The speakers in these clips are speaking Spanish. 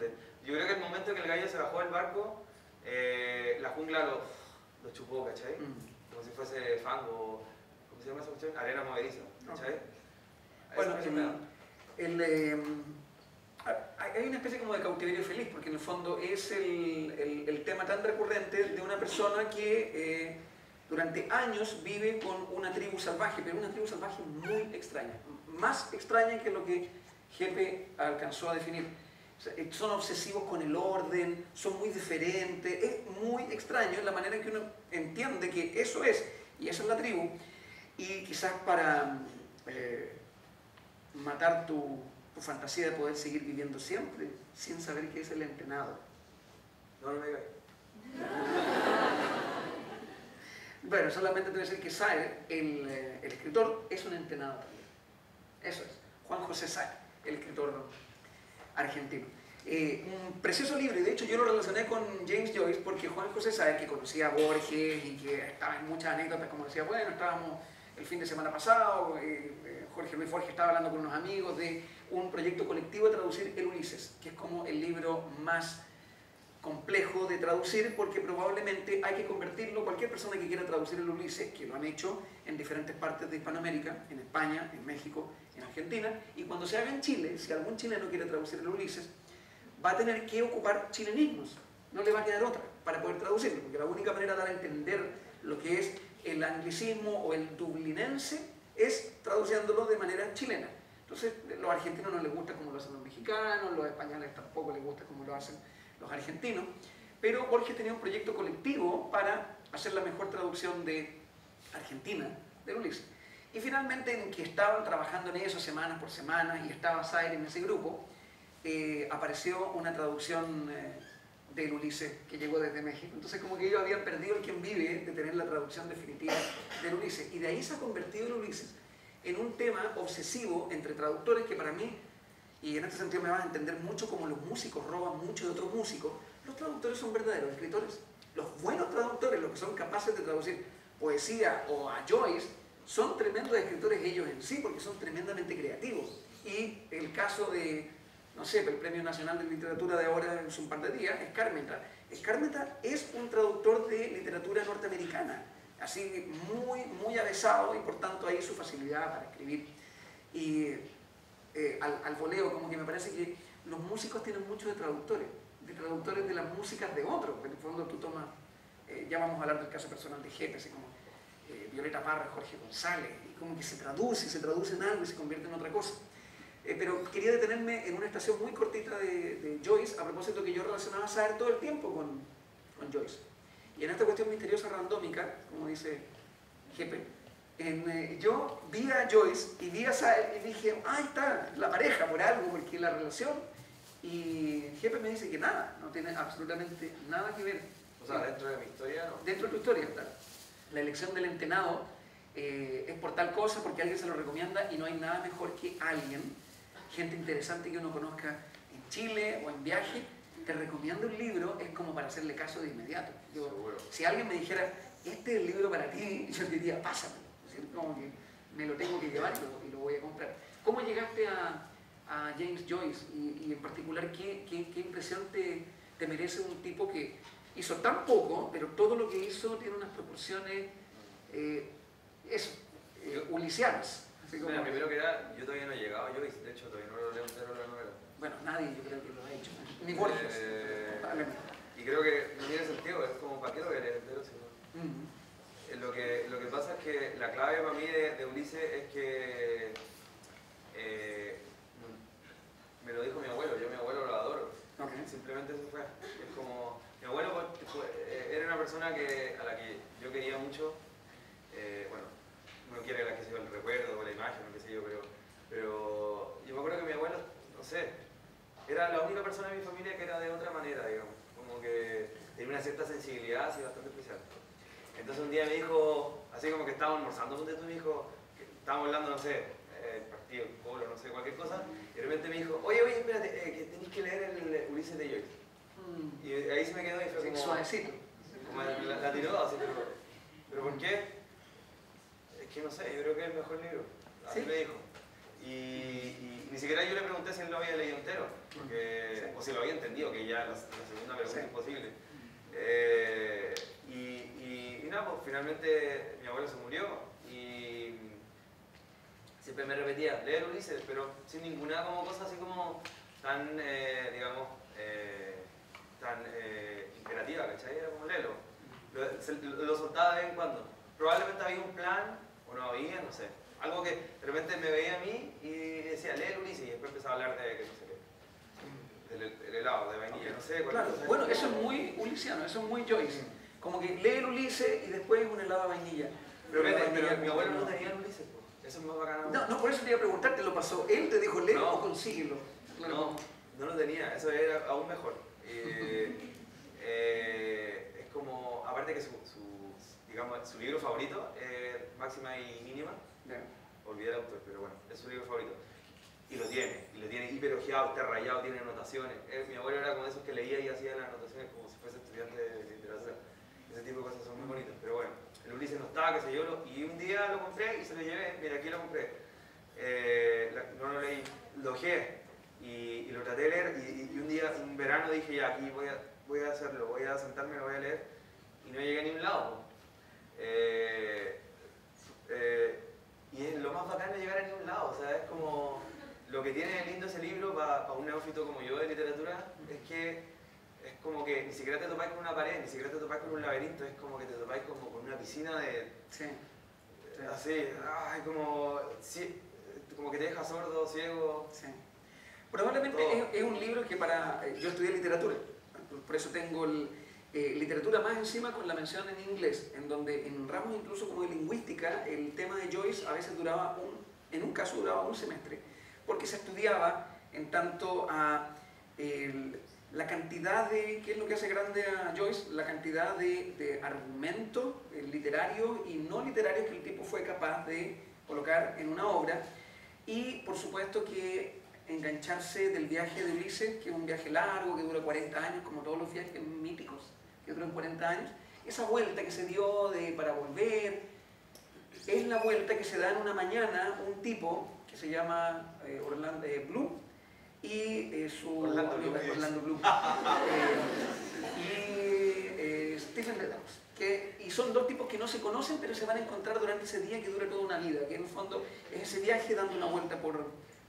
profundamente. Yo creo que el momento que el gallo se bajó del barco, la jungla lo chupó, ¿cachai? Como si fuese fango, ¿cómo se llama esa cuestión? Arena movediza, ¿cachai? Bueno, hay una especie como de cautiverio feliz, porque en el fondo es el tema tan recurrente de una persona que durante años vive con una tribu salvaje, pero una tribu salvaje muy extraña, más extraña que lo que Jeppe alcanzó a definir. O sea, son obsesivos con el orden, son muy diferentes, es muy extraño la manera en que uno entiende que eso es, y esa es la tribu, y quizás para matar tu fantasía de poder seguir viviendo siempre, sin saber qué es el entrenado. No me digas. Bueno, solamente te voy a decir que Saer, el escritor, es un entrenado también. Eso es, Juan José Saer, el escritor argentino. Un precioso libro, y de hecho yo lo relacioné con James Joyce porque Juan José Saer, que conocía a Borges y que estaba en muchas anécdotas, como decía, bueno, estábamos el fin de semana pasado, Jorge Luis Borges estaba hablando con unos amigos de un proyecto colectivo de traducir el Ulises, que es como el libro más complejo de traducir porque probablemente hay que convertirlo, cualquier persona que quiera traducir el Ulises, que lo han hecho en diferentes partes de Hispanoamérica, en España, en México, en Argentina, y cuando se haga en Chile, si algún chileno quiere traducir el Ulises, va a tener que ocupar chilenismos, no le va a quedar otra para poder traducirlo, porque la única manera de dar a entender lo que es el anglicismo o el dublinense es traduciéndolo de manera chilena. Entonces, los argentinos no les gusta como lo hacen los mexicanos, los españoles tampoco les gusta como lo hacen los argentinos, pero Borges tenía un proyecto colectivo para hacer la mejor traducción de Argentina del Ulises. Y finalmente, en que estaban trabajando en eso semanas por semanas y estaba Saer en ese grupo, apareció una traducción del Ulises que llegó desde México. Entonces, como que ellos habían perdido el quien vive de tener la traducción definitiva del Ulises. Y de ahí se ha convertido el Ulises en un tema obsesivo entre traductores que para mí, y en este sentido me vas a entender mucho como los músicos roban mucho de otros músicos, los traductores son verdaderos escritores. Los buenos traductores, los que son capaces de traducir poesía o a Joyce, son tremendos escritores ellos en sí, porque son tremendamente creativos. Y el caso de, no sé, el Premio Nacional de Literatura de ahora, en un par de días, Skármeta. Skármeta es un traductor de literatura norteamericana, así muy avesado, y por tanto ahí su facilidad para escribir. Y al voleo, como que me parece que los músicos tienen mucho de traductores de las músicas de otros. En el fondo tú tomas, ya vamos a hablar del caso personal de Jeppe, así como Violeta Parra, Jorge González, y como que se traduce en algo y se convierte en otra cosa. Pero quería detenerme en una estación muy cortita de Joyce, a propósito que yo relacionaba a Saer todo el tiempo con Joyce. Y en esta cuestión misteriosa randómica, como dice Jeppe, yo vi a Joyce y vi a Saer y dije, ahí está, la pareja por algo, porque la relación. Y Jeppe me dice que nada, no tiene absolutamente nada que ver. O sea, dentro de mi historia, ¿no? Dentro de tu historia, claro. La elección del entenado es por tal cosa, porque alguien se lo recomienda y no hay nada mejor que alguien, gente interesante que uno conozca en Chile o en viaje, te recomienda un libro, es como para hacerle caso de inmediato. Si alguien me dijera, este es el libro para ti, yo diría, pásamelo. Es decir, como que me lo tengo que llevar y lo voy a comprar. ¿Cómo llegaste a James Joyce? Y en particular, ¿qué impresión te merece un tipo que hizo tan poco, pero todo lo que hizo tiene unas proporciones ulisianas? Mira, primero que nada, yo todavía no he llegado a Joyce, de hecho todavía no lo leo entero la novela. Bueno, nadie yo creo que lo ha hecho, ni Borges. Y creo que no tiene sentido, es como, ¿para qué lo voy a leer entero? Si no? Lo que pasa es que la clave para mí de Ulises es que me lo dijo mi abuelo, yo a mi abuelo lo adoro. Okay. Simplemente eso fue. Es como, mi abuelo era una persona a la que yo quería mucho. Bueno, uno quiere la que sea el recuerdo o la imagen, o qué sé yo, pero yo me acuerdo que mi abuelo, no sé, era la única persona de mi familia que era de otra manera, digamos, como que tenía una cierta sensibilidad así bastante especial. Entonces un día me dijo, así como que estábamos almorzando con tu hijo, que estábamos hablando, no sé, partido, polo, no sé, cualquier cosa, y de repente me dijo, oye, espérate, que tenéis que leer el Ulises de Joyce. Y ahí se me quedó y fue como... Suavecito. Como la tiró así, pero ¿por qué? Es que no sé, yo creo que es el mejor libro. Así me dijo. Y ni siquiera yo le pregunté si él lo había leído entero. porque, o se lo había entendido, que ya la segunda pregunta es imposible. Y nada, pues finalmente mi abuelo se murió y siempre me repetía, lee Ulises, pero sin ninguna como cosa así como tan, digamos, tan imperativa, ¿cachai? Era como léelo. Lo soltaba de vez en cuando. Probablemente había un plan, o no había, no sé. Algo que de repente me veía a mí y decía, lee Ulises, y después empezaba a hablar de que no sé qué. Del helado, de vainilla, no sé. Claro, bueno, eso es muy ulisiano, eso es muy Joyce. Como que lee el Ulises y después un helado de vainilla. Pero mi abuelo no tenía el Ulises, pues. Eso es más bacano. No, por eso te iba a preguntar, ¿te lo pasó él? ¿Te dijo lee o consíguelo? Claro. No lo tenía, eso era aún mejor. Es como, aparte que digamos, su libro favorito es Máxima y Mínima. Olvidé el autor, pero bueno, es su libro favorito. Y lo tiene hiper ojeado, está rayado, tiene anotaciones. Mi abuelo era como de esos que leía y hacía las anotaciones como si fuese estudiante de literatura. Ese tipo de cosas son muy bonitas, pero bueno, el Ulises no estaba, qué sé yo, y un día lo compré y se lo llevé, mira, aquí lo compré. No lo leí, lo ojeé y lo traté de leer y un día, un verano dije, ya, aquí voy a hacerlo, voy a sentarme, lo voy a leer y no llegué a ningún lado. Y es lo más bacán de llegar a ningún lado, o sea, es como lo que tiene lindo ese libro para un neófito como yo de literatura es que es como que ni siquiera te topáis con una pared, ni siquiera te topáis con un laberinto, es como que te topáis como con una piscina de... Sí. Así, ay, como que te deja sordo, ciego. Sí. Probablemente es un libro que yo estudié literatura, por eso tengo literatura más encima con la mención en inglés, en donde en ramos incluso como de lingüística, el tema de Joyce a veces en un caso duraba un semestre, porque se estudiaba en tanto a la cantidad de, ¿qué es lo que hace grande a Joyce? La cantidad de argumentos literarios y no literarios que el tipo fue capaz de colocar en una obra, y por supuesto que engancharse del viaje de Ulises, que es un viaje largo, que dura 40 años, como todos los viajes míticos, que duran 40 años, esa vuelta que se dio para volver, es la vuelta que se da en una mañana un tipo que se llama Orlando Bloom, y su amigo Orlando Bloom y Stephen Dedalus, y son dos tipos que no se conocen pero se van a encontrar durante ese día que dura toda una vida, que en el fondo es ese viaje dando una vuelta por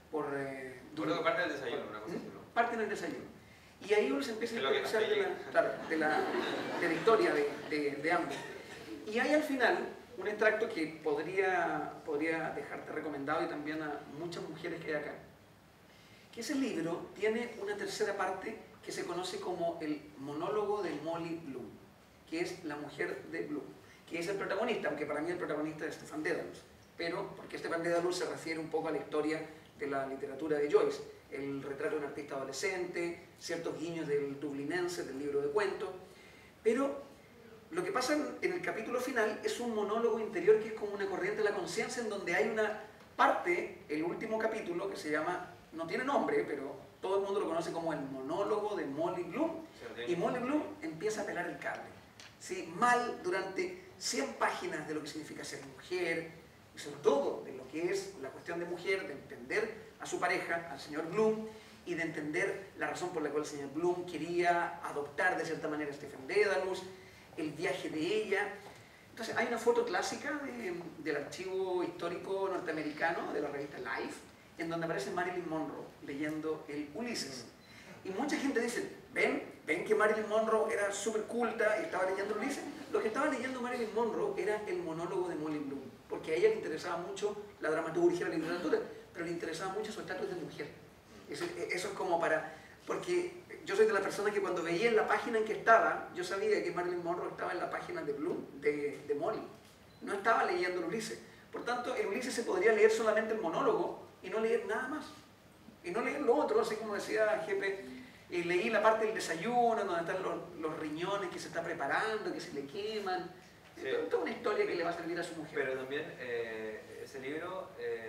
que parte del desayuno, una cosa así, ¿no? Parte en el desayuno, y ahí uno se empieza a interesar de la historia de ambos, y hay al final un extracto que podría dejarte recomendado y también a muchas mujeres que hay acá, que ese libro tiene una tercera parte que se conoce como el monólogo de Molly Bloom, que es la mujer de Bloom, que es el protagonista, aunque para mí el protagonista es Stefan Dedalus, pero porque Stefan Dedalus se refiere un poco a la historia de la literatura de Joyce, el retrato de un artista adolescente, ciertos guiños del dublinense, del libro de cuentos, pero lo que pasa en el capítulo final es un monólogo interior que es como una corriente de la conciencia, en donde hay una parte, el último capítulo, que se llama, no tiene nombre, pero todo el mundo lo conoce como el monólogo de Molly Bloom, y Molly Bloom empieza a pelar el cable, ¿sí? Mal durante 100 páginas de lo que significa ser mujer, y sobre todo de lo que es la cuestión de mujer, de entender a su pareja, al señor Bloom, y de entender la razón por la cual el señor Bloom quería adoptar de cierta manera a Stefan Dedalus, el viaje de ella. Entonces hay una foto clásica del archivo histórico norteamericano de la revista Life, en donde aparece Marilyn Monroe leyendo el Ulises. Y mucha gente dice, ¿ven que Marilyn Monroe era súper culta y estaba leyendo el Ulises? Lo que estaba leyendo Marilyn Monroe era el monólogo de Molly Bloom, porque a ella le interesaba mucho la dramaturgia, la literatura, pero le interesaba mucho su estatus de mujer. Eso es como porque yo soy de la persona que cuando veía en la página en que estaba, yo sabía que Marilyn Monroe estaba en la página de Bloom, de Molly. No estaba leyendo el Ulises. Por tanto, el Ulises se podría leer solamente el monólogo y no leer nada más. Y no leer lo otro, así como decía Jepe, leí la parte del desayuno, donde están los riñones que se está preparando, que se le queman. Sí. Toda una historia que le va a servir a su mujer. Pero también ese libro,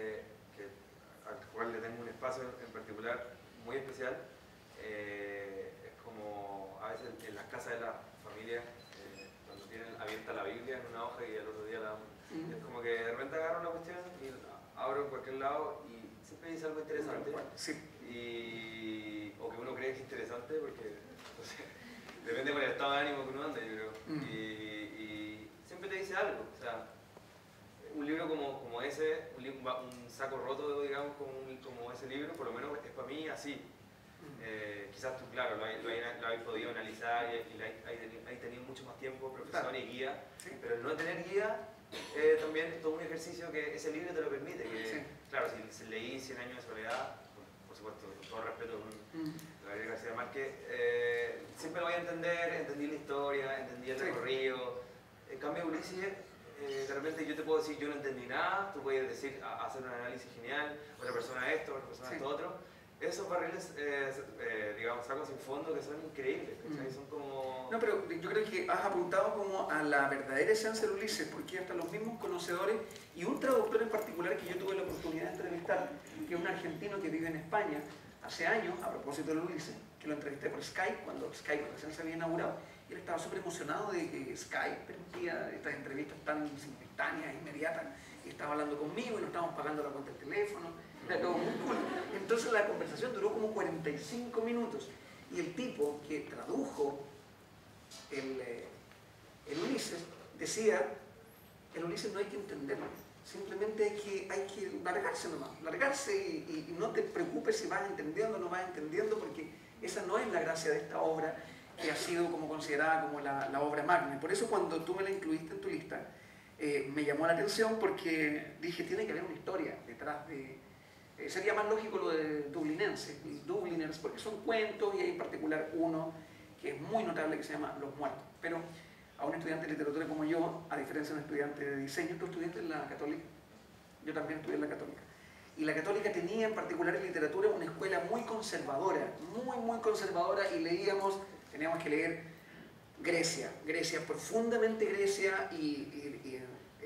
al cual le tengo un espacio en particular muy especial, es como a veces en las casas de la familia, cuando tienen abierta la Biblia en una hoja y al otro día es como que de repente agarro una cuestión y abro en cualquier lado y siempre dice algo interesante. Sí. O que uno cree que es interesante, porque o sea, depende con el estado de ánimo que uno anda, yo creo. Y siempre te dice algo. O sea, un libro como ese, un saco roto, digamos, como ese libro, por lo menos es para mí así. Quizás tú, claro, lo habéis podido analizar y hay tenido mucho más tiempo, profesor y guía, Sí. pero el no tener guía también es todo un ejercicio que ese libro te lo permite. Que, Sí. claro, si leí 100 años de soledad, por supuesto, con todo respeto con Gabriel García Márquez, siempre lo voy a entender, entendí la historia, entendí el recorrido. En cambio, Ulises, de repente yo te puedo decir, yo no entendí nada, tú puedes decir, hacer un análisis genial, otra persona esto, otra persona esto otro. Esos barriles, digamos, sacos sin fondo que son increíbles, ¿cachai? Son como... No, pero yo creo que has apuntado como a la verdadera esencia de Ulises, porque hasta los mismos conocedores y un traductor en particular que yo tuve la oportunidad de entrevistar, que es un argentino que vive en España hace años, a propósito de Ulises, que lo entrevisté por Skype, cuando Skype recién se había inaugurado, y él estaba súper emocionado de que Skype permitía estas entrevistas tan simultáneas, inmediatas, y estaba hablando conmigo y no estábamos pagando la cuenta del teléfono, era todo muy cool. Entonces la conversación duró como 45 minutos y el tipo que tradujo el Ulises decía, el Ulises no hay que entenderlo, simplemente hay que largarse nomás, largarse y no te preocupes si vas entendiendo o no vas entendiendo, porque esa no es la gracia de esta obra que ha sido como considerada como la obra magna. Por eso cuando tú me la incluiste en tu lista, me llamó la atención porque dije, tiene que haber una historia detrás de... sería más lógico lo de Dublinenses, Dubliners, porque son cuentos y hay en particular uno que es muy notable que se llama Los Muertos. Pero a un estudiante de literatura como yo, a diferencia de un estudiante de diseño, tú estudiaste en la Católica, yo también estudié en la Católica. Y la Católica tenía en particular en literatura una escuela muy conservadora, muy conservadora, y teníamos que leer Grecia, profundamente Grecia, y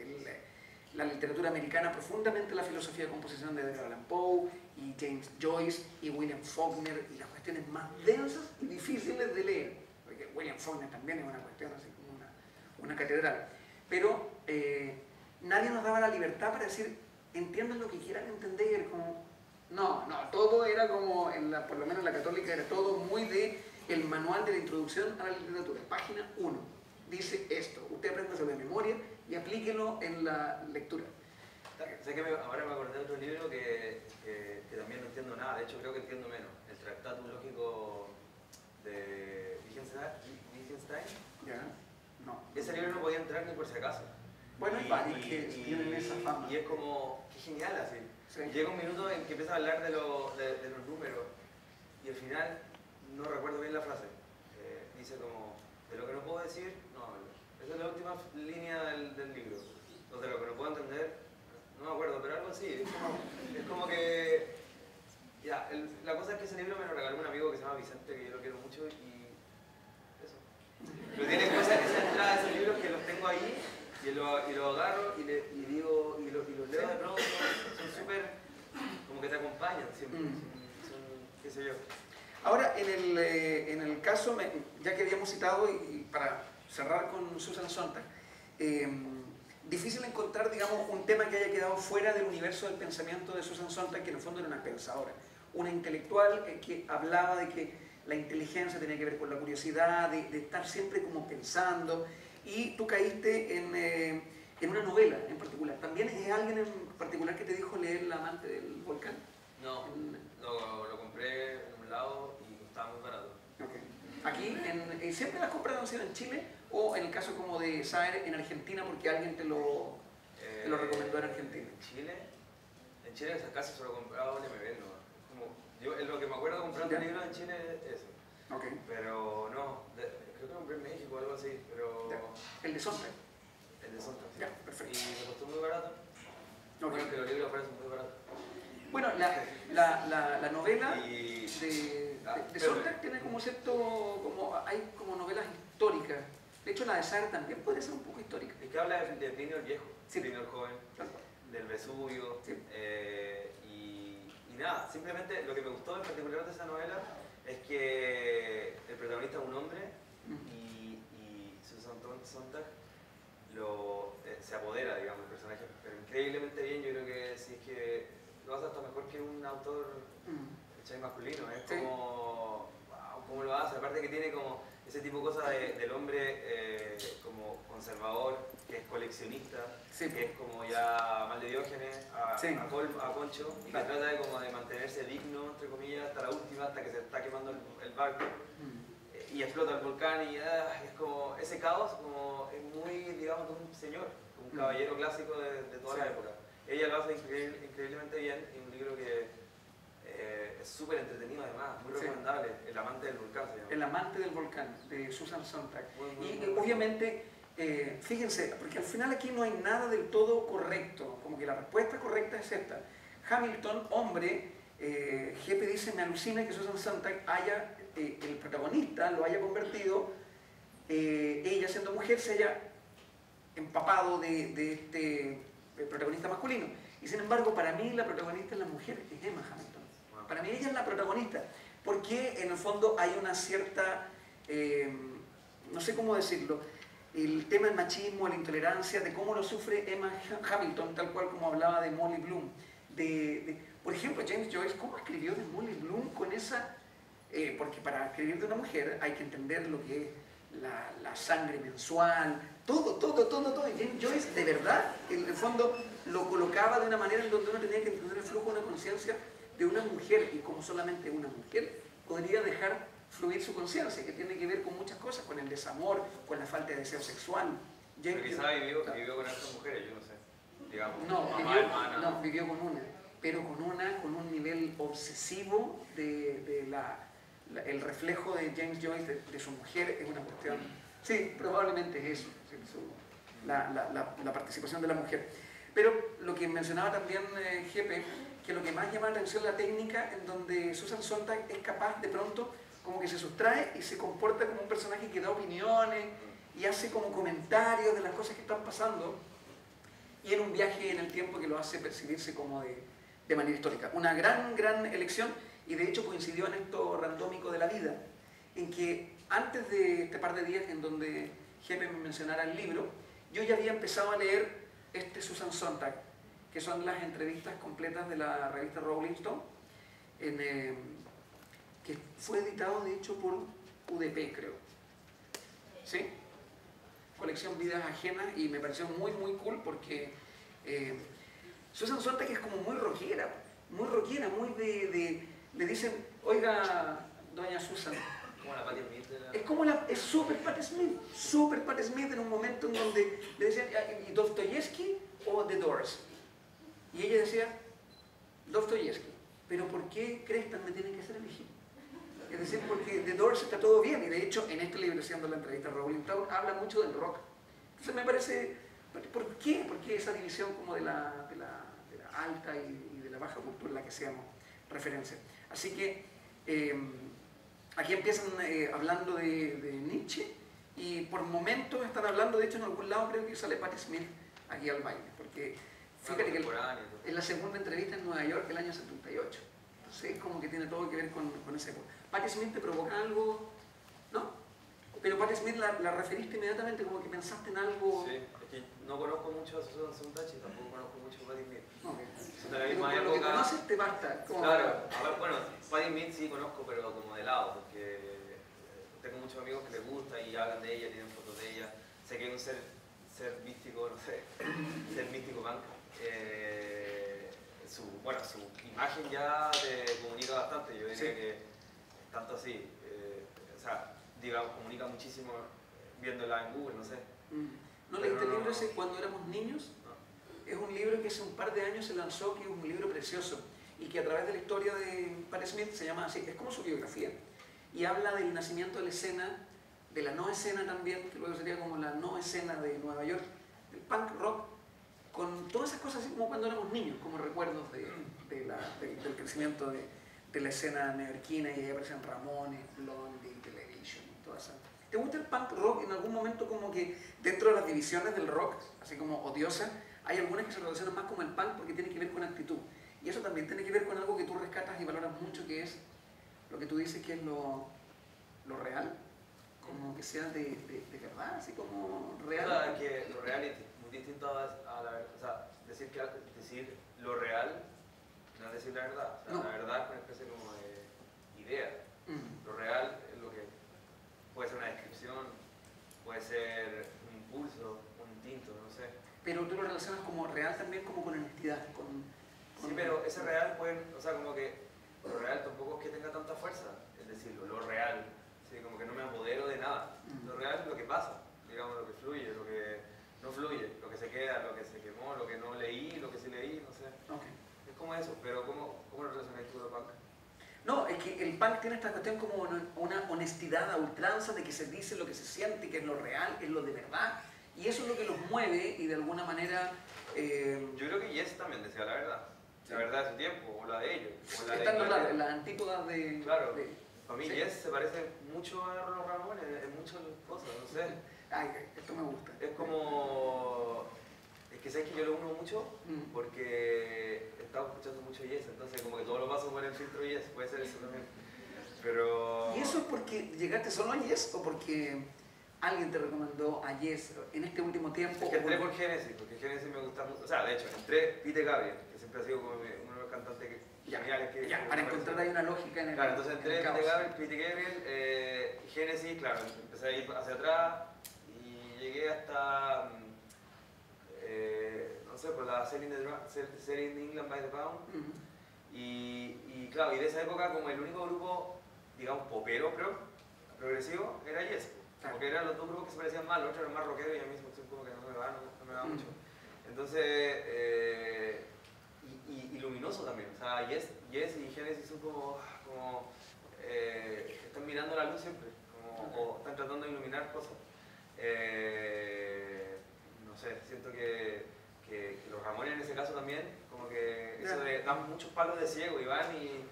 la literatura americana profundamente, la filosofía de composición de Edgar Allan Poe y James Joyce y William Faulkner, y las cuestiones más densas y difíciles de leer, porque William Faulkner también es una cuestión así como una catedral, pero nadie nos daba la libertad para decir, entiendan lo que quieran entender, como no, todo era como, por lo menos en la Católica era todo muy de el manual de la introducción a la literatura, página 1, dice esto, usted aprende sobre memoria y aplíquelo en la lectura. Sé que ahora me acordé de otro libro que también no entiendo nada, de hecho creo que entiendo menos, el Tratado Lógico de Wittgenstein. ¿Ya? No. Ese libro no podía entrar ni por si acaso. Bueno, hay varios que tienen esa fama. Y es como, qué genial así. Sí. Y llega un minuto en que empieza a hablar de los números y al final no recuerdo bien la frase. Dice como, de lo que no puedo decir, no hablo. Esa es la última línea del libro. O de lo que no puedo entender, no me acuerdo, pero algo así. Es como que... Ya, la cosa es que ese libro me lo regaló un amigo que se llama Vicente, que yo lo quiero mucho, y eso. Pero tiene cosas, esa entrada de esos libros que los tengo ahí, y lo agarro y los leo de pronto, son súper, como que te acompañan siempre, son qué sé yo. Ahora, en el caso, ya que habíamos citado, y para cerrar con Susan Sontag, difícil encontrar, digamos, un tema que haya quedado fuera del universo del pensamiento de Susan Sontag, que en el fondo era una pensadora, una intelectual que hablaba de que la inteligencia tenía que ver con la curiosidad, de estar siempre como pensando, y tú caíste en una novela en particular. ¿También es alguien en particular que te dijo leer La amante del volcán? No, lo compré en un lado y estaba muy barato. Okay. Aquí, ¿siempre las compras han sido en Chile o en el caso como de Saer en Argentina porque alguien te lo recomendó en Argentina? En Chile esas casas solo compraba en MB, ¿no? Yo lo que me acuerdo de comprar un libro en Chile es eso. Okay. Pero no, creo que lo compré en México o algo así, pero... Ya. El de Sontag. El de Sontag, sí. Ya, perfecto. Y me costó muy barato. Okay. Bueno, que los libros parecen muy baratos. Bueno, la novela de Sontag tiene como cierto, hay como novelas históricas. De hecho, la de Saer también puede ser un poco histórica. Es que habla de Plinio el Viejo, Sí. Plinio el Joven, Claro. del Vesubio, Sí. Y nada, simplemente lo que me gustó en particular de esa novela es que el protagonista es un hombre y Susan Sontag se apodera, digamos, del personaje, pero increíblemente bien. Yo creo que si es que lo hace hasta mejor que un autor masculino, es como... hace, aparte que tiene como ese tipo de cosas del hombre como conservador, que es coleccionista, Sí. que es como ya mal de Diógenes, Sí. a Concho, y que Claro. trata de, como de mantenerse digno, entre comillas, hasta la última, hasta que se está quemando el barco. Y explota el volcán y es como ese caos como es muy, digamos, de un señor, un caballero clásico de toda Sí. la época. Ella lo hace increíblemente bien, y un libro que es súper entretenido además, muy Sí. recomendable, El amante del volcán se llama. El amante del volcán, de Susan Sontag. Muy Y bueno. obviamente, fíjense, porque al final aquí no hay nada del todo correcto, como que la respuesta correcta es esta. Hamilton, hombre, Jeppe dice, me alucina que Susan Sontag haya, el protagonista lo haya convertido, ella siendo mujer se haya empapado de este protagonista masculino. Y sin embargo, para mí la protagonista es la mujer, es Emma Hamilton. Para mí ella es la protagonista, porque en el fondo hay una cierta, no sé cómo decirlo, el tema del machismo, la intolerancia, de cómo lo sufre Emma Hamilton, tal cual como hablaba de Molly Bloom. Por ejemplo, James Joyce, ¿cómo escribió de Molly Bloom con esa? Porque para escribir de una mujer hay que entender lo que es la sangre mensual, todo. Y James Joyce, de verdad, en el fondo lo colocaba de una manera en donde uno tenía que entender el flujo de una conciencia de una mujer, y como solamente una mujer podría dejar fluir su conciencia, que tiene que ver con muchas cosas, con el desamor, con la falta de deseo sexual. Pero quizá vivió con estas mujeres, yo no sé. Digamos, No, mamá, hermana. no, vivió con una, pero con un nivel obsesivo el reflejo de James Joyce de su mujer es una cuestión. Sí, probablemente es eso, la participación de la mujer. Pero lo que mencionaba también Jeppe, que lo que más llama la atención es la técnica en donde Susan Sontag es capaz de pronto como que se sustrae y se comporta como un personaje que da opiniones y hace como comentarios de las cosas que están pasando, y en un viaje en el tiempo que lo hace percibirse como de manera histórica. Una gran elección, y de hecho coincidió en esto randómico de la vida, en que antes de este par de días en donde Jeppe me mencionara el libro, yo ya había empezado a leer Susan Sontag, que son las entrevistas completas de la revista Rolling Stone, que fue editado de hecho por UDP, creo. ¿Sí? Colección Vidas Ajenas, y me pareció muy cool porque Susan Sontag es como muy rockera, muy le dicen, oiga, doña Susan. Como la Patti Smith de la... Es como es súper Patti Smith en un momento en donde le decían, ¿y Dostoyevsky o The Doors? Y ella decía, Dostoyevsky. ¿Pero por qué Crestan me tienen que hacer elegir? Es decir, porque The Doors está todo bien, y de hecho en este libro, siendo la entrevista a Rolling Stone, habla mucho del rock. Entonces me parece, ¿por qué? ¿Por qué esa división como de la alta y de la baja cultura en la que seamos referencia? Así que aquí empiezan hablando de Nietzsche, y por momentos están hablando, de hecho en algún lado creo que sale Patti Smith aquí al baile, porque fíjate que es la segunda entrevista en Nueva York del año 78. Entonces es como que tiene todo que ver con esa época. ¿Patti Smith te provoca algo? ¿No? Pero Patti Smith la referiste inmediatamente, como que pensaste en algo. Sí, es que no conozco mucho a Susan Sontag y tampoco conozco mucho a Patti Smith. Okay. Son de la misma Pero época. lo que conoces te basta. Claro, a ver, bueno, Patti Smith sí conozco, pero como de lado, porque tengo muchos amigos que les gusta y hablan de ella, tienen fotos de ella. Sé que es un ser místico, no sé, ser místico punk. Su imagen ya te comunica bastante, yo diría que tanto así, o sea, digamos, comunica muchísimo viéndola en Google, no sé. ¿No leíste el libro ese Cuando éramos niños? No. Es un libro que hace un par de años se lanzó, que es un libro precioso, y que a través de la historia de Patti Smith se llama así, es como su biografía, y habla del nacimiento de la escena, de la no escena también, que luego sería como la no escena de Nueva York, del punk rock, con todas esas cosas así como cuando éramos niños, como recuerdos del crecimiento de la escena neoyorquina, y ahí aparecen Ramones, Blondie, Television, todas esas. ¿Te gusta el punk rock en algún momento, como que dentro de las divisiones del rock, así como odiosas, hay algunas que se relacionan más con el punk porque tiene que ver con actitud? Y eso también tiene que ver con algo que tú rescatas y valoras mucho, que es lo que tú dices que es lo real, como que sea de verdad, así como real. O sea, que lo real es muy distinto a la verdad. O sea, decir lo real no es decir la verdad. O sea, no. La verdad es una especie como de idea. Lo real es lo que puede ser un impulso, un instinto, no sé. Pero tú lo relacionas como real también, como con honestidad. Sí, pero ese real puede, o sea, como que lo real tampoco es que tenga tanta fuerza, es decirlo, lo real, ¿sí? Como que no me apodero de nada. Lo real es lo que pasa, digamos, lo que fluye, lo que no fluye, lo que se queda, lo que se quemó, lo que no leí, lo que sí leí, no sé. Okay. Es como eso, pero ¿cómo lo relacionáis tú con el punk? No, es que el punk tiene esta cuestión como una honestidad a ultranza de que se dice lo que se siente, que es lo real, es lo de verdad. Y eso es lo que los mueve y de alguna manera... Yo creo que Yes también decía la verdad. La verdad de su tiempo, o la de ellos. O la están de las antípodas de... Claro, de, para mí sí. Yes se parece mucho a los Ramones en muchas cosas, no sé. Ay, esto me gusta. Es como... Es que sabes que yo lo uno mucho porque he estado escuchando mucho Yes, entonces como que todo lo paso por el filtro Yes, puede ser eso también. Pero... ¿Y eso es porque llegaste solo a Yes o porque alguien te recomendó a Yes en este último tiempo? Es que entré por Genesis, porque Genesis me gusta mucho. O sea, de hecho, entré Pete Gabriel, que siempre ha sido como uno de los cantantes geniales que... Ya, para encontrar ahí una lógica en el Claro, entonces entré Pete Pete Gabriel, Genesis, claro, empecé a ir hacia atrás y llegué hasta... no sé, por la Selling England by the Pound. Y claro, y de esa época como el único grupo, digamos, popero, progresivo, era Yes. Porque eran los dos grupos que se parecían más, los otros eran más rockeros y a mí como que no me va mucho. Entonces, y luminoso también, o sea, Yes y Genesis son como están mirando la luz siempre, o están tratando de iluminar cosas. No sé, siento que los Ramones en ese caso también, como que eso de dan muchos palos de ciego y van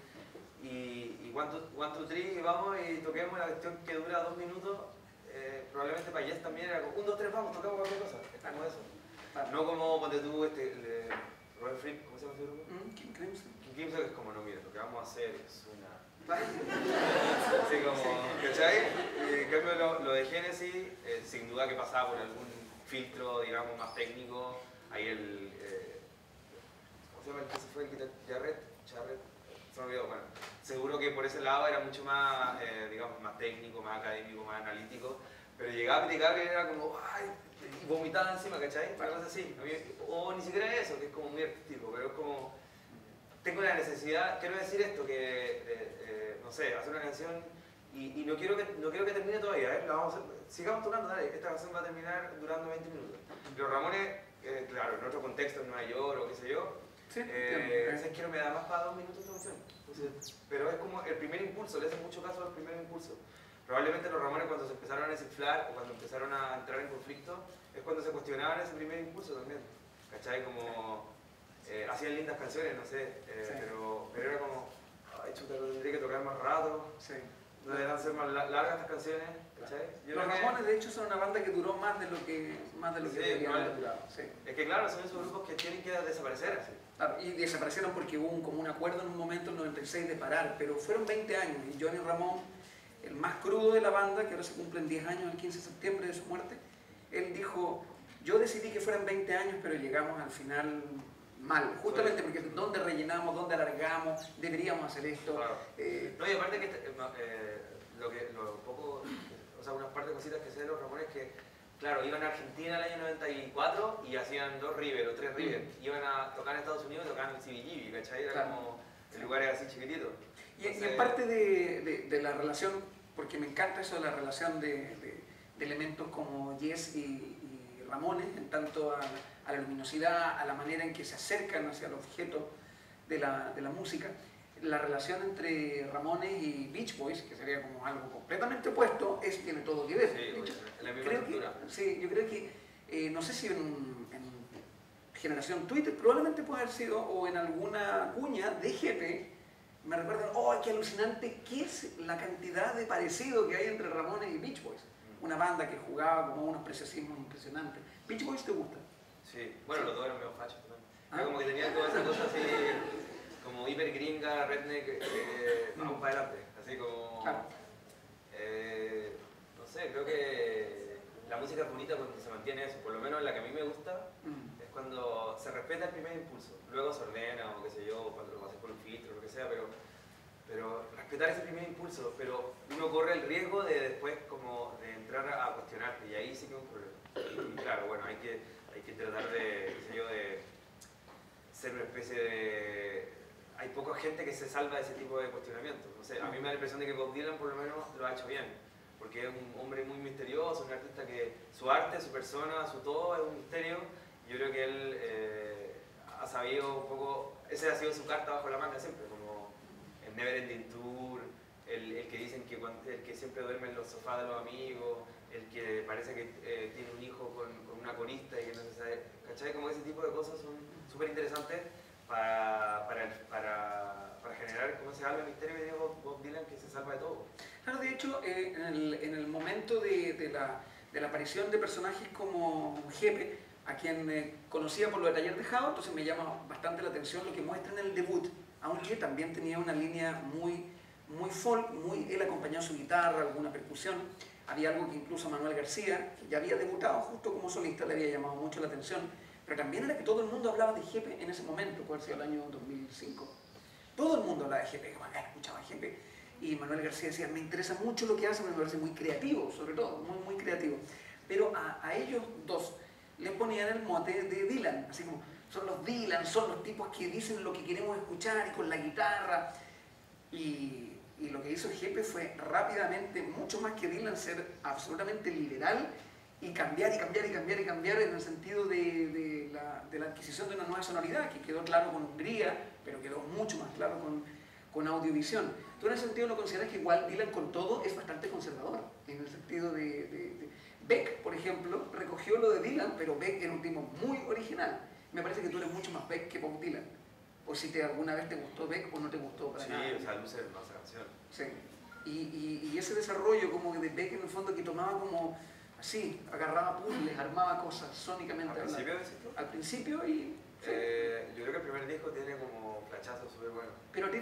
y one, two, three, y vamos y toquemos la cuestión que dura 2 minutos. Probablemente para Yes también era como 1, 2, 3, vamos, tocamos cualquier cosa. Es como eso. No como ponte tú Robert Fripp, ¿cómo se llama ese grupo? King Crimson. King Crimson es como, no, mira, lo que vamos a hacer es una... Así como, ¿cachai? En cambio lo de Genesis, sin duda que pasaba por algún filtro, digamos, más técnico. Ahí ¿cómo se llama el que se fue? El guitarrista Jarrett, se me olvidó, bueno. Seguro que por ese lado era mucho más, digamos, más técnico, más académico, más analítico. Pero llegaba Pete Gabriel y era como, ay, y vomitaba encima, ¿cachai? Una cosa así. O ni siquiera eso, que es como muy artístico, pero es como, tengo la necesidad, quiero decir esto, que, no sé, hacer una canción y no quiero que termine todavía, sigamos tocando, dale, esta canción va a terminar durando 20 minutos. Los Ramones, claro, en otro contexto, en Nueva York o qué sé yo, sí, ¿sabes que no me da más para 2 minutos esta canción? Entonces, pero es como el primer impulso, le hace mucho caso al primer impulso. Probablemente los Ramones cuando se empezaron a desinflar o cuando empezaron a entrar en conflicto es cuando se cuestionaban ese primer impulso también, ¿cachai? Como hacían lindas canciones, no sé, pero era como, ay chuta, lo tendría que tocar más rato, no deberían ser más largas estas canciones, ¿cachai? Los Ramones de hecho son una banda que duró más de lo que debería haber durado. Sí. Es que claro, son esos grupos que tienen que desaparecer así. Claro, y desaparecieron porque hubo como un acuerdo en un momento, en el 96, de parar, pero fueron 20 años y Johnny Ramón, el más crudo de la banda, que ahora se cumplen 10 años el 15 de septiembre de su muerte, él dijo, yo decidí que fueran 20 años, pero llegamos al final mal, justamente porque dónde rellenamos, dónde alargamos, deberíamos hacer esto. Claro. No, y aparte que lo poco, o sea, unas partes cositas que sé de los Ramones que, claro, iban a Argentina el año 94 y hacían 2 River o 3 River, iban a tocar en Estados Unidos y tocaban en CBGB, ¿cachai? Era como, el lugar era así chiquitito. Y en parte de la relación, porque me encanta eso de la relación de elementos como Yes y Ramones, en tanto a la luminosidad, a la manera en que se acercan hacia el objeto de la música, la relación entre Ramones y Beach Boys, que sería como algo completamente opuesto, tiene todo que ver. Sí, de hecho, la misma estructura. Sí, yo creo que, no sé si en generación Twitter, probablemente puede haber sido, o en alguna cuña de GP, me recuerdan, oh, qué alucinante, qué es la cantidad de parecido que hay entre Ramones y Beach Boys. Una banda que jugaba como unos preciosismos impresionantes. ¿Beach Boys te gusta? Sí, bueno, los dos eran medio fachos también. Como que tenían toda esa cosa así, como hiper gringa, redneck, vamos para adelante. Así como, claro. No sé, creo que la música es bonita cuando se mantiene eso, por lo menos la que a mí me gusta, es cuando se respeta el primer impulso, luego se ordena o qué sé yo, cuando lo pases por un filtro o lo que sea, pero respetar ese primer impulso, pero uno corre el riesgo de después como de entrar a cuestionarte y ahí sí que es un problema. Y claro, bueno, hay que tratar de, qué sé yo, de ser una especie de... Hay poca gente que se salva de ese tipo de cuestionamientos. No sé, a mí me da la impresión de que Bob Dylan por lo menos lo ha hecho bien, porque es un hombre muy misterioso, un artista que su arte, su persona, su todo es un misterio. Yo creo que él ha sabido un poco, esa ha sido su carta bajo la manga siempre, como el Never Ending Tour, el que dicen que, el que siempre duerme en los sofás de los amigos, el que parece que tiene un hijo con una corista y que no se sabe, ¿cachai? Como ese tipo de cosas son súper interesantes para generar como ese algo de misterio que tiene Bob Dylan, que se salva de todo. Claro, de hecho, en el momento de la aparición de personajes como Jepe, a quien conocía por lo de Taller de Jao, entonces me llama bastante la atención lo que muestra en el debut, aunque también tenía una línea muy folk, él acompañaba su guitarra, alguna percusión. Había algo que incluso Manuel García, que ya había debutado justo como solista, le había llamado mucho la atención, pero también era que todo el mundo hablaba de Jepe en ese momento, cuál sea el año 2005. Todo el mundo hablaba de Jepe, que bacán, escuchaba a Jepe. Y Manuel García decía, me interesa mucho lo que hace, me parece muy creativo, sobre todo, muy creativo. Pero a ellos dos le ponían el mote de Dylan, así como, son los Dylan, son los tipos que dicen lo que queremos escuchar y con la guitarra. Y lo que hizo Jepe fue rápidamente, mucho más que Dylan, ser absolutamente liberal y cambiar en el sentido de la adquisición de una nueva sonoridad, que quedó claro con Hungría, pero quedó mucho más claro con Audiovisión. ¿Tú en ese sentido no consideras que igual Dylan con todo es bastante conservador? En el sentido de Beck, por ejemplo, recogió lo de Dylan, pero Beck era un tipo muy original. Me parece que tú eres mucho más Beck que Bob Dylan. O si alguna vez te gustó Beck o no te gustó para nada. Sí, o sea, Luce no esa canción. Sí. Y ese desarrollo como de Beck en el fondo que tomaba como así, agarraba puzzles, armaba cosas sónicamente. ¿Al principio decís tú? Al principio y... Sí. Yo creo que el primer disco tiene como flachazos súper buenos. Pero a ti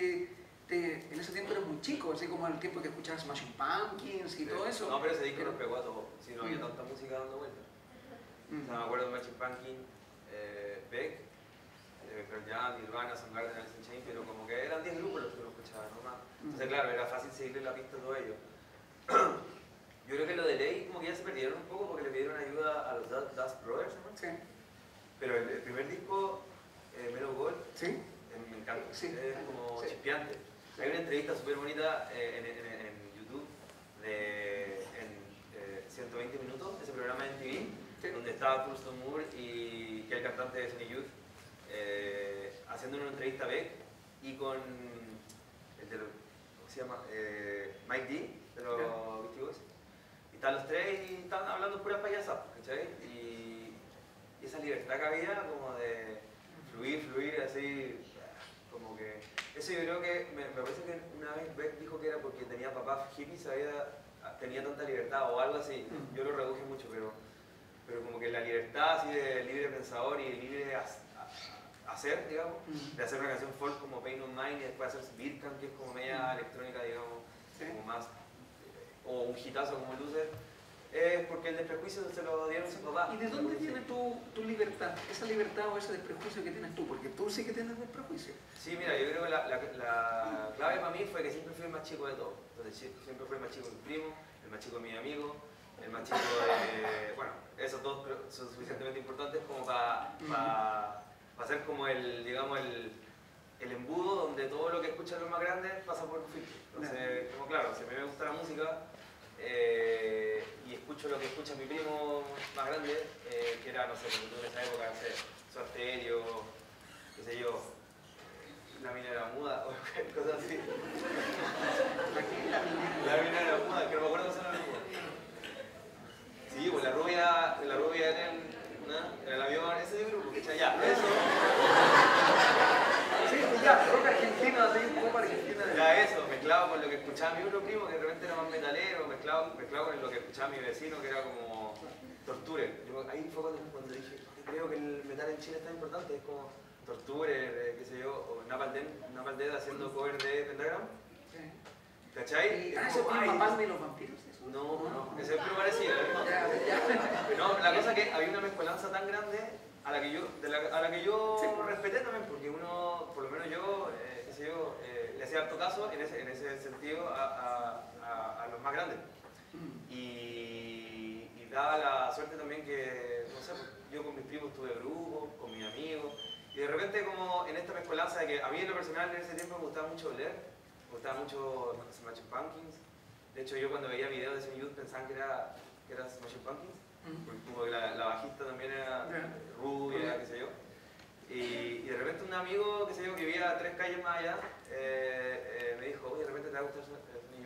en ese tiempo eras muy chico, así como en el tiempo que escuchabas Smashing Pumpkins y todo eso. No, pero ese disco nos pegó a todos, si no había tanta música dando vueltas. O sea, me acuerdo de Smashing Pumpkins, Beck, Pearl Jam, Nirvana, Soundgarden, Alice in Chains, pero como que eran 10 grupos los que uno escuchaba, no más. Entonces, claro, era fácil seguirle la pista a todos ellos. Yo creo que lo de Ley como que ya se perdieron un poco porque le pidieron ayuda a los Dust Brothers, ¿no? Sí. Pero el primer disco, Mellow Gold, ¿Sí? me encanta, Sí. es como Sí. chispeante. Hay una entrevista súper bonita en YouTube de 120 minutos, ese programa de MTV, Sí. donde estaba Thurston Moore y que es el cantante de Sonic Youth, haciendo una entrevista a Beck y con el de ¿cómo se llama? Mike D, de los Beastie Boys. Y están los tres y están hablando pura payasada, ¿cachai? Y esa libertad que había como de fluir así, como que... Eso yo creo que, me parece que una vez Beck dijo que era porque tenía papás hippies, tenía tanta libertad o algo así. Yo lo reduje mucho, pero como que la libertad así de libre pensador y libre hacer, digamos, de hacer una canción folk como Pain on Mine y después hacer Birkan, que es como media electrónica, digamos, como más, o un hitazo como Loser, es porque el desprejuicio se lo dieron sus papás. ¿Y de dónde viene tu libertad? Esa libertad o ese desprejuicio que tienes tú, porque tú sí que tienes desprejuicio. Sí, mira, yo creo que la clave para mí fue que siempre fui el más chico de todos. Entonces siempre fui el más chico de mi primo, el más chico de mi amigo, el más chico de... Bueno, esos dos son suficientemente importantes como para hacer como digamos, el embudo donde todo lo que escuchan los más grandes pasa por un filtro. Entonces, como claro, si a mí me gusta la música y escucho lo que escucha mi primo más grande, que era, no sé, en esa época, no sé, Soda Stereo, qué sé yo, La Mina era muda, o cosas así. La Mina era muda, que no me acuerdo cómo se llama. Sí, pues la rubia en el avión, ese grupo, que ya, eso. Sí, pues ya, rock argentino, así, pop argentina. Ya eso, mezclado con lo que escuchaba mi otro primo, que de repente era más metalero, mezclado con lo que escuchaba mi vecino, que era como Torture. Ahí fue cuando dije, creo que el metal en Chile es tan importante, es como Torture, qué sé yo, o Napalm Death haciendo cover de Pentagram. ¿Cachai? ¿Eso tiene Napalm y los vampiros? No, ese es muy parecido. Ya. No, la cosa es que había una mezcolanza tan grande a la que yo respeté también, porque uno, por lo menos yo, qué sé sé yo, le hacía harto caso en ese sentido a los más grandes. Y daba la suerte también que, no sé, yo con mis primos tuve grupos, con mis amigos, y de repente como en esta mezcolanza de que a mí en lo personal en ese tiempo me gustaba mucho leer, me gustaba mucho Smashing Pumpkins. De hecho yo cuando veía videos de ese youth pensaba que era Smashing Pumpkins, porque como que la bajista también era rubia, qué sé yo. Y de repente un amigo, qué sé yo, que vivía 3 calles más allá, me dijo, oye, de repente te va a gustar Smashing